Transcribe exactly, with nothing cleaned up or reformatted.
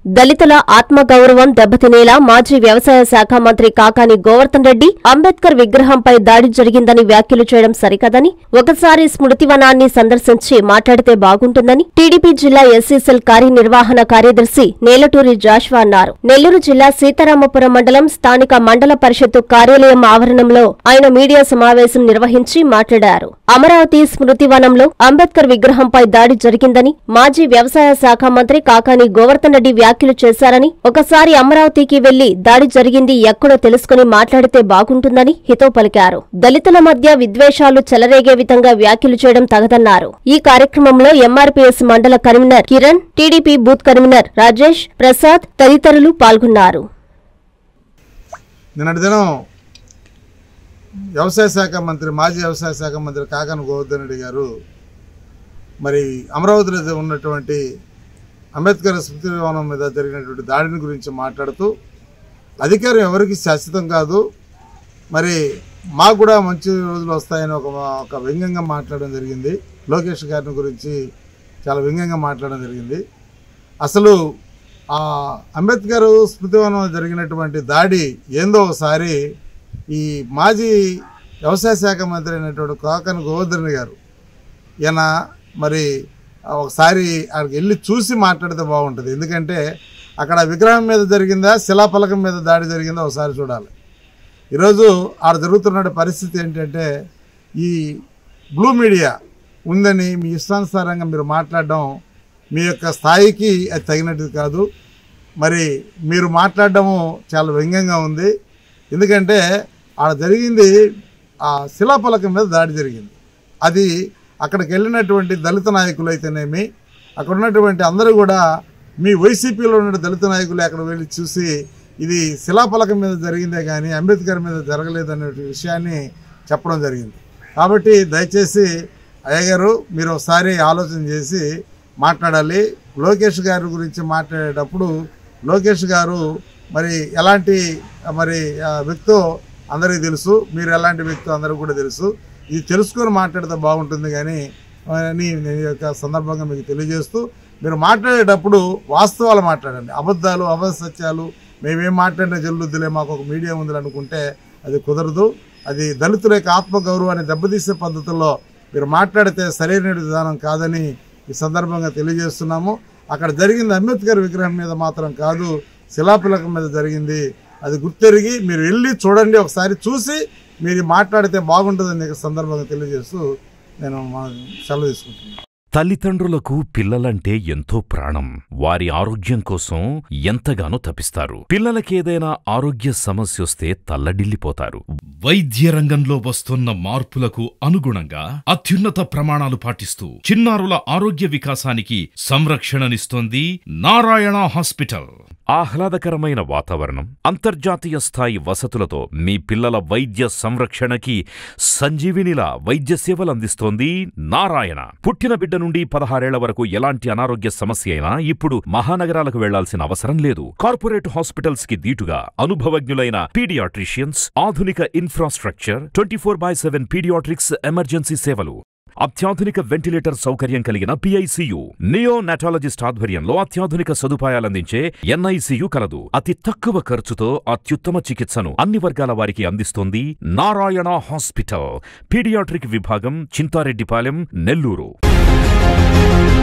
దళితుల ఆత్మగౌరవం దెబ్బతినేలా మాజీ వ్యవసాయ శాఖ మంత్రి కాకాని గోవర్ధన్ రెడ్డి అంబేద్కర్ విగ్రహంపై దాడి జరిగిందని వ్యాఖ్యలు చేయడం సరికదని, ఒకసారి స్మృతివనాన్ని సందర్శించి మాట్లాడితే బాగుంటుందని టీడీపీ జిల్లా ఎస్సీసెల్ కార్యనిర్వహణ కార్యదర్శి నేలటూరి జాషువా అన్నారు. నెల్లూరు జిల్లా సీతారామపురం మండలం స్థానిక మండల పరిషత్తు కార్యాలయం ఆవరణంలో ఆయన మీడియా సమావేశం నిర్వహించి మాట్లాడారు. అమరావతి స్మృతివనంలో అంబేద్కర్ విగ్రహంపై దాడి జరిగిందని మాజీ వ్యవసాయ శాఖ మంత్రి కాకాని గోవర్ధన్ రెడ్డి వ్యాఖ్యలు చేశారని, ఒకసారి అమరావతికి వెళ్లి దాడి జరిగింది ఎక్కడో తెలుసుకుని మాట్లాడితే బాగుంటుందని హితవు పలికారు. దళితుల మధ్య విద్వేషాలు చెలరేగే విధంగా వ్యాఖ్యలు చేయడం తగదన్నారు. ఈ కార్యక్రమంలో ఎంఆర్పీఎస్ మండల convener Kiran, TDP booth convener Rajesh, Prasad తదితరులు పాల్గొన్నారు. నిన్నటి దినం వ్యవసాయ శాఖ మంత్రి మాజీ వ్యవసాయ శాఖ మంత్రి కాకాని గోవర్ధన్ రెడ్డి గారు మరి అమరావతిలో ఉన్నటువంటి అంబేద్కర్ స్మృతి భవనం మీద జరిగినటువంటి దాడిని గురించి మాట్లాడుతూ, అధికారం ఎవరికి శాశ్వతం కాదు, మరి మాకు కూడా మంచి రోజులు వస్తాయని ఒక ఒక వ్యంగ్యంగా మాట్లాడడం జరిగింది. లోకేష్ గారిని గురించి చాలా వ్యంగ్యంగా మాట్లాడడం జరిగింది. అసలు ఆ అంబేద్కర్ స్మృతి భవనం జరిగినటువంటి దాడి ఏందో ఒకసారి ఈ మాజీ వ్యవసాయ శాఖ మంత్రి అయినటువంటి కాకాని గోవర్ధన్ రెడ్డి గారు ఈయన మరి ఒకసారి అక్కడికి వెళ్ళి చూసి మాట్లాడితే బాగుంటుంది. ఎందుకంటే అక్కడ విగ్రహం మీద జరిగిందా, శిలాఫలకం మీద దాడి జరిగిందా ఒకసారి చూడాలి. ఈరోజు ఆడ జరుగుతున్న పరిస్థితి ఏంటంటే, ఈ బ్లూ మీడియా ఉందని మీ ఇష్టానుసారంగా మీరు మాట్లాడడం మీ యొక్క స్థాయికి అది తగినట్టుది కాదు. మరి మీరు మాట్లాడడము చాలా వ్యంగ్యంగా ఉంది. ఎందుకంటే ఆడ జరిగింది ఆ శిలాఫలకం మీద దాడి జరిగింది. అది అక్కడికి వెళ్ళినటువంటి దళిత నాయకులు అయితేనేమి, అక్కడ ఉన్నటువంటి అందరూ కూడా మీ వైసీపీలో ఉన్న దళిత నాయకులు అక్కడ వెళ్ళి చూసి ఇది శిలాఫలకం మీద జరిగిందే కానీ అంబేద్కర్ మీద జరగలేదనే విషయాన్ని చెప్పడం జరిగింది. కాబట్టి దయచేసి అయ్య గారు మీరు ఒకసారి ఆలోచన చేసి మాట్లాడాలి. లోకేష్ గారి గురించి మాట్లాడేటప్పుడు లోకేష్ గారు మరి ఎలాంటి మరి వ్యక్తో అందరికీ తెలుసు, మీరు ఎలాంటి వ్యక్తో అందరికీ కూడా తెలుసు. ఇది తెలుసుకొని మాట్లాడితే బాగుంటుంది కానీ అని నేను యొక్క సందర్భంగా మీకు తెలియజేస్తూ, మీరు మాట్లాడేటప్పుడు వాస్తవాలు మాట్లాడండి. అబద్ధాలు అబద్ధసత్యాలు మేమేం మాట్లాడినా జల్లుద్దులే, మాకు ఒక మీడియా ఉంది అనుకుంటే అది కుదరదు. అది దళితుల యొక్క ఆత్మగౌరవాన్ని దెబ్బతీసే పద్ధతుల్లో మీరు మాట్లాడితే సరైన విధానం కాదని ఈ సందర్భంగా తెలియజేస్తున్నాము. అక్కడ జరిగింది అంబేద్కర్ విగ్రహం మీద మాత్రం కాదు, శిలాఫలకం మీద జరిగింది. అది గుర్తెరిగి మీరు వెళ్ళి చూడండి, ఒకసారి చూసి మీరు మాట్లాడితే బాగుంటుందని సందర్భంగా తెలియజేస్తూ నేను సెలవు తీసుకుంటున్నాను. తల్లిదండ్రులకు పిల్లలంటే ఎంతో ప్రాణం. వారి ఆరోగ్యం కోసం ఎంతగానో తపిస్తారు. పిల్లలకేదైనా ఆరోగ్య సమస్యొస్తే తల్లడిల్లిపోతారు. వైద్య రంగంలో వస్తున్న మార్పులకు అనుగుణంగా అత్యున్నత ప్రమాణాలు పాటిస్తూ చిన్నారుల ఆరోగ్య వికాసానికి సంరక్షణనిస్తోంది నారాయణ హాస్పిటల్. ఆహ్లాదకరమైన వాతావరణం, అంతర్జాతీయ స్థాయి వసతులతో మీ పిల్లల వైద్య సంరక్షణకి సంజీవినిలా వైద్య సేవలు అందిస్తోంది నారాయణ. పుట్టిన బిడ్డ నుండి పదహారేళ్ల వరకు ఎలాంటి అనారోగ్య సమస్య అయినా ఇప్పుడు మహానగరాలకు వెళ్లాల్సిన అవసరం లేదు. కార్పొరేట్ హాస్పిటల్స్ కి దీటుగా అనుభవజ్ఞులైన పీడియాట్రిషియన్స్, ఆధునిక infrastructure, twenty four by seven paediatrics emergency సేవలు, అత్యాధునిక వెంటిలేటర్ సౌకర్యం కలిగిన పిఐసియు, నియో నాటాలజిస్ట్ ఆధ్వర్యంలో అత్యాధునిక సదుపాయాలందించే ఎన్ఐసియు కలదు. అతి తక్కువ ఖర్చుతో అత్యుత్తమ చికిత్సను అన్ని వర్గాల వారికి అందిస్తోంది నారాయణ హాస్పిటల్. పీడియాట్రిక్ విభాగం, చింతారెడ్డిపాలెం, నెల్లూరు.